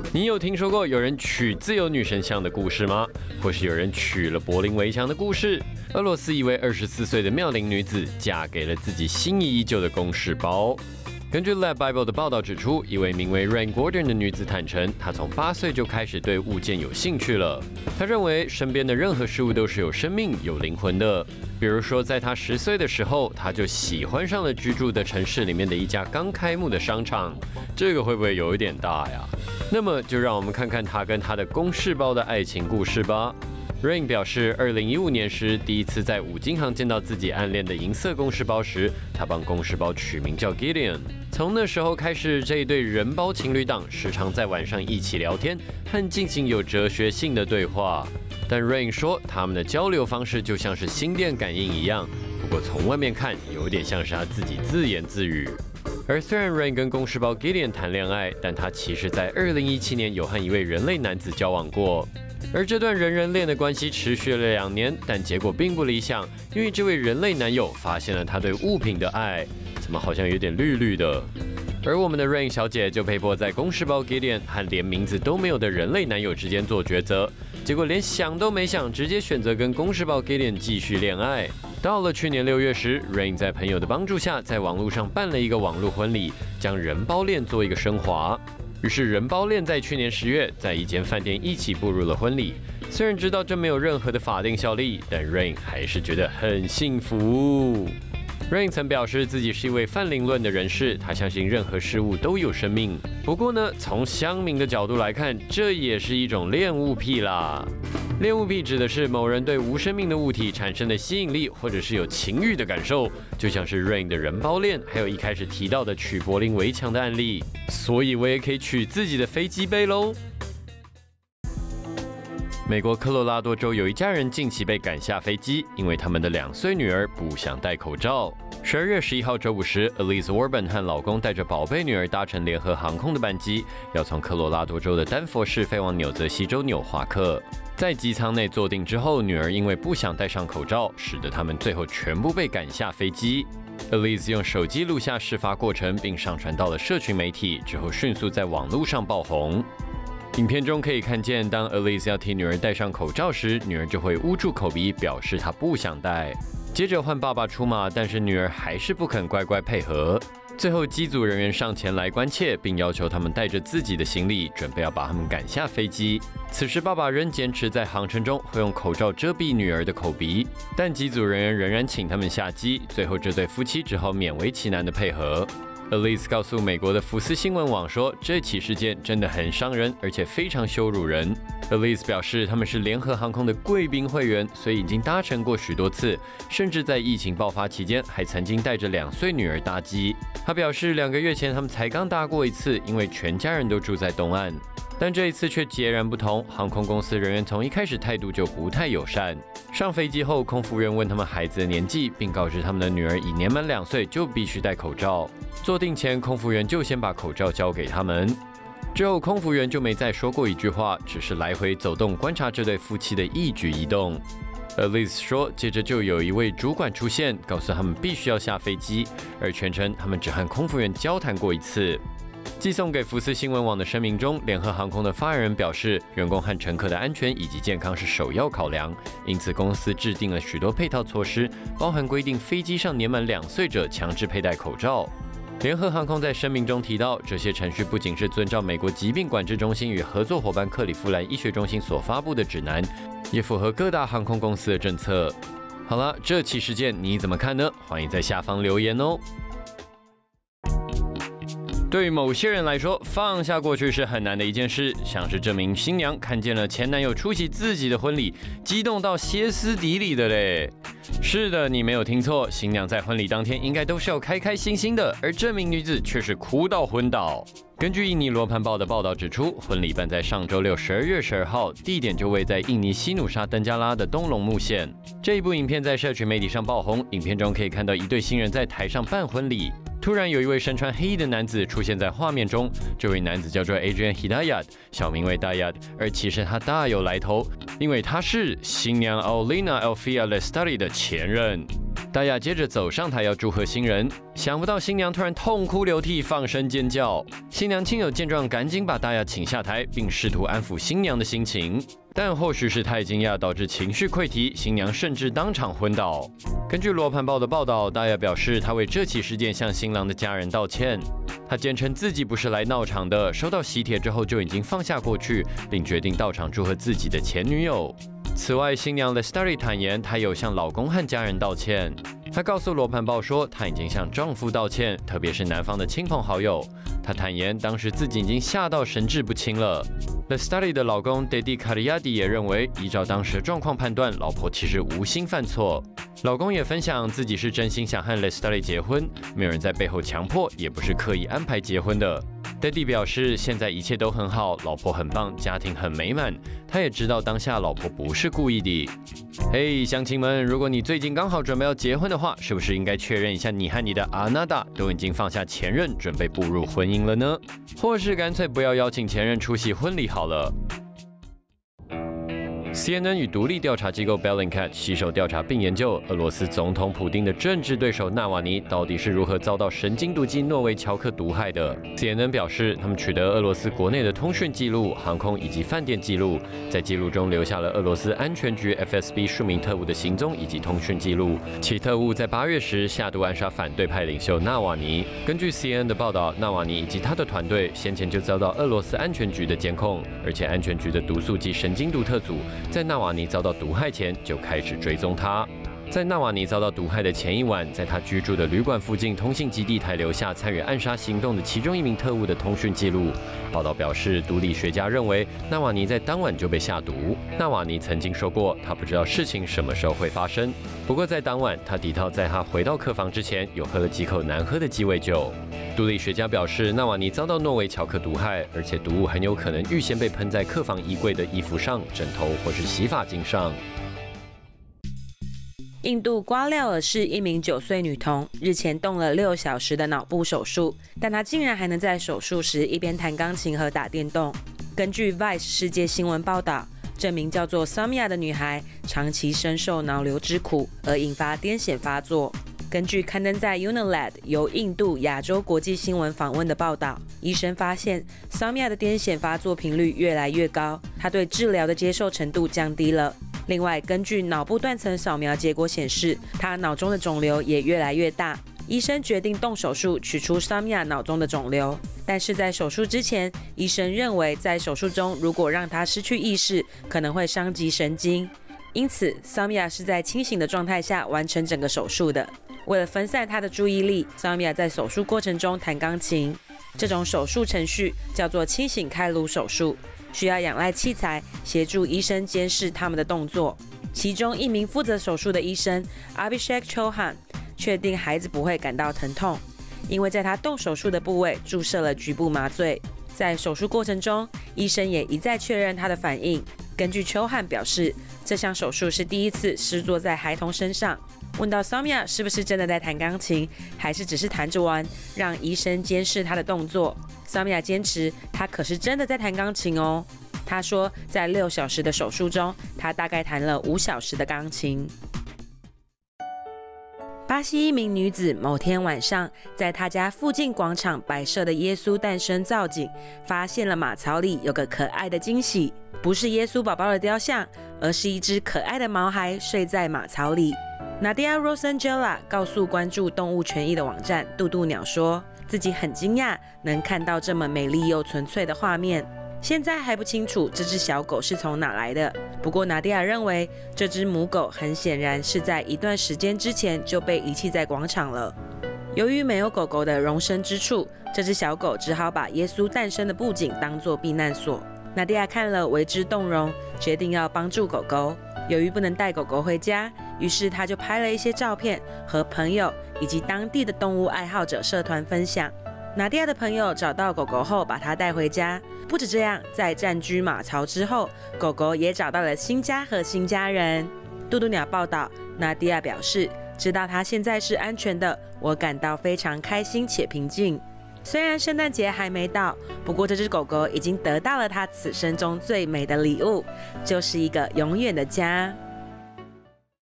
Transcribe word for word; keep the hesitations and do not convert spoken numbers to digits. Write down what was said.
你有听说过有人娶自由女神像的故事吗？或是有人娶了柏林围墙的故事？俄罗斯一位二十四岁的妙龄女子嫁给了自己心仪已久的公事包。根据 Lab Bible 的报道指出，一位名为 Rain Gordon 的女子坦诚，她从八岁就开始对物件有兴趣了。她认为身边的任何事物都是有生命、有灵魂的。比如说，在她十岁的时候，她就喜欢上了居住的城市里面的一家刚开幕的商场。这个会不会有一点大呀？那么就让我们看看她跟她的公事包的爱情故事吧。Rain 表示，二零一五年时第一次在五金行见到自己暗恋的银色公事包时，他帮公事包取名叫 Gideon。从那时候开始，这一对人包情侣档时常在晚上一起聊天和进行有哲学性的对话。但 Rain 说，他们的交流方式就像是心电感应一样，不过从外面看，有点像是他自己自言自语。而虽然 Rain 跟公事包 Gideon 谈恋爱，但他其实在二零一七年有和一位人类男子交往过。而这段人人恋的关系持续了两年，但结果并不理想，因为这位人类男友发现了他对物品的爱，怎么好像有点绿绿的。而我们的 Rain 小姐就被迫在公事包 Gideon 和连名字都没有的人类男友之间做抉择，结果连想都没想，直接选择跟公事包 Gideon 继续恋爱。到了去年六月时 ，Rain 在朋友的帮助下，在网络上办了一个网络婚礼，将人包恋做一个升华。于是人包恋在去年十月在一间饭店一起步入了婚礼。虽然知道这没有任何的法定效力，但 Rain 还是觉得很幸福。Rain 曾表示自己是一位泛灵论的人士，他相信任何事物都有生命。不过呢，从乡民的角度来看，这也是一种恋物癖啦。恋物癖指的是某人对无生命的物体产生的吸引力，或者是有情欲的感受，就像是 Rain 的人包恋，还有一开始提到的娶柏林围墙的案例。所以我也可以娶自己的飞机杯喽。美国科罗拉多州有一家人近期被赶下飞机，因为他们的两岁女儿不想戴口罩。十二月十一号周五时 ，Elise Orban 和老公带着宝贝女儿搭乘联合航空的班机，要从科罗拉多州的丹佛市飞往纽泽西州纽华克。在机舱内坐定之后，女儿因为不想戴上口罩，使得他们最后全部被赶下飞机。Elise 用手机录下事发过程，并上传到了社群媒体，之后迅速在网络上爆红。影片中可以看见，当 Elise 要替女儿戴上口罩时，女儿就会捂住口鼻，表示她不想戴。接着换爸爸出马，但是女儿还是不肯乖乖配合。最后机组人员上前来关切，并要求他们带着自己的行李，准备要把他们赶下飞机。此时爸爸仍坚持在航程中会用口罩遮蔽女儿的口鼻，但机组人员仍然请他们下机。最后这对夫妻只好勉为其难的配合。Elise 告诉美国的福斯新闻网说，这起事件真的很伤人，而且非常羞辱人。Elise 表示，他们是联合航空的贵宾会员，所以已经搭乘过许多次，甚至在疫情爆发期间还曾经带着两岁女儿搭机。他表示，两个月前他们才刚搭过一次，因为全家人都住在东岸。但这一次却截然不同，航空公司人员从一开始态度就不太友善。上飞机后，空服员问他们孩子的年纪，并告知他们的女儿已年满两岁就必须戴口罩。坐定前，空服员就先把口罩交给他们。之后，空服员就没再说过一句话，只是来回走动观察这对夫妻的一举一动。Elise 说，接着就有一位主管出现，告诉他们必须要下飞机，而全程他们只和空服员交谈过一次。寄送给福斯新闻网的声明中，联合航空的发言人表示，员工和乘客的安全以及健康是首要考量，因此公司制定了许多配套措施，包含规定飞机上年满两岁者强制佩戴口罩。联合航空在声明中提到，这些程序不仅是遵照美国疾病管制中心与合作伙伴克利夫兰医学中心所发布的指南，也符合各大航空公司的政策。好了，这起事件你怎么看呢？欢迎在下方留言哦。对于某些人来说，放下过去是很难的一件事，像是这名新娘看见了前男友出席自己的婚礼，激动到歇斯底里的嘞。是的，你没有听错，新娘在婚礼当天应该都是要开开心心的，而这名女子却是哭到昏倒。根据印尼罗盘报的报道指出，婚礼办在上周六十二月十二号，地点就位在印尼西努沙登加拉的东龙木县。这一部影片在社群媒体上爆红，影片中可以看到一对新人在台上办婚礼。突然有一位身穿黑衣的男子出现在画面中，这位男子叫做 Adrian Hidayat， 小名为 Dayat， 而其实他大有来头，因为他是新娘 Aulina Elfia Lestari 的前任。 大雅接着走上台要祝贺新人，想不到新娘突然痛哭流涕，放声尖叫。新娘亲友见状，赶紧把大雅请下台，并试图安抚新娘的心情。但或许是太惊讶，导致情绪溃堤，新娘甚至当场昏倒。根据罗盘报的报道，大雅表示，她为这起事件向新郎的家人道歉。她坚称自己不是来闹场的，收到喜帖之后就已经放下过去，并决定到场祝贺自己的前女友。此外，新娘 Lestari 坦言，她有向老公和家人道歉。她告诉罗盘报说，她已经向丈夫道歉，特别是男方的亲朋好友。她坦言，当时自己已经吓到神志不清了。Lestari 的老公 Dedi Karyadi 也认为，依照当时的状况判断，老婆其实无心犯错。老公也分享自己是真心想和 Lestari 结婚，没有人在背后强迫，也不是刻意安排结婚的。Dedi 表示，现在一切都很好，老婆很棒，家庭很美满。他也知道当下老婆不是故意的。嘿，乡亲们，如果你最近刚好准备要结婚的话，是不是应该确认一下你和你的阿娜达都已经放下前任，准备步入婚姻了呢？或是干脆不要邀请前任出席婚礼好了。C N N 与独立调查机构 Bellingcat 携手调查并研究俄罗斯总统普丁的政治对手纳瓦尼到底是如何遭到神经毒剂诺维乔克毒害的。C N N 表示，他们取得俄罗斯国内的通讯记录、航空以及饭店记录，在记录中留下了俄罗斯安全局 F S B 数名特务的行踪以及通讯记录。其特务在八月时下毒暗杀反对派领袖纳瓦尼。根据 C N N 的报道，纳瓦尼以及他的团队先前就遭到俄罗斯安全局的监控，而且安全局的毒素及神经毒特组在纳瓦尼遭到毒害前就开始追踪他。在纳瓦尼遭到毒害的前一晚，在他居住的旅馆附近通信基地台留下参与暗杀行动的其中一名特务的通讯记录。报道表示，毒理学家认为纳瓦尼在当晚就被下毒。纳瓦尼曾经说过，他不知道事情什么时候会发生。不过在当晚，他抵到在他回到客房之前，有喝了几口难喝的鸡尾酒。毒理学家表示，纳瓦尼遭到诺维乔克毒害，而且毒物很有可能预先被喷在客房衣柜的衣服上、枕头或是洗发精上。 印度瓜廖尔市一名九岁女童日前动了六小时的脑部手术，但她竟然还能在手术时一边弹钢琴和打电动。根据 Vice 世界新闻报道，这名叫做 Samia 的女孩长期深受脑瘤之苦，而引发癫痫发作。根据刊登在 Unilad 由印度亚洲国际新闻访问的报道，医生发现 Samia 的癫痫发作频率越来越高，她对治疗的接受程度降低了。另外，根据脑部断层扫描结果显示，他脑中的肿瘤也越来越大。医生决定动手术取出 Samia 脑中的肿瘤，但是在手术之前，医生认为在手术中如果让他失去意识，可能会伤及神经，因此 Samia 是在清醒的状态下完成整个手术的。为了分散他的注意力， Samia 在手术过程中弹钢琴。这种手术程序叫做清醒开颅手术，需要仰赖器材协助医生监视他们的动作。其中一名负责手术的医生 Abhishek Chauhan 确定孩子不会感到疼痛，因为在他动手术的部位注射了局部麻醉。在手术过程中，医生也一再确认他的反应。根据Chauhan表示，这项手术是第一次施作在孩童身上。问到 Samia 是不是真的在弹钢琴，还是只是弹着玩，让医生监视他的动作， Samia 坚持他可是真的在弹钢琴哦。他说，在六小时的手术中，他大概弹了五小时的钢琴。巴西一名女子某天晚上，在她家附近广场摆设的耶稣诞生造景，发现了马槽里有个可爱的惊喜，不是耶稣宝宝的雕像，而是一只可爱的毛孩睡在马槽里。Nadia Rosangela 告诉关注动物权益的网站渡渡鸟说，自己很惊讶能看到这么美丽又纯粹的画面。现在还不清楚这只小狗是从哪来的，不过拿迪亚认为这只母狗很显然是在一段时间之前就被遗弃在广场了。由于没有狗狗的容身之处，这只小狗只好把耶稣诞生的布景当作避难所。拿迪亚看了为之动容，决定要帮助狗狗。由于不能带狗狗回家，于是他就拍了一些照片和朋友以及当地的动物爱好者社团分享。拿迪亚的朋友找到狗狗后，把它带回家。不止这样，在占据马槽之后，狗狗也找到了新家和新家人。渡渡鸟报道，拿迪亚表示，知道它现在是安全的，我感到非常开心且平静。虽然圣诞节还没到，不过这只狗狗已经得到了它此生中最美的礼物，就是一个永远的家。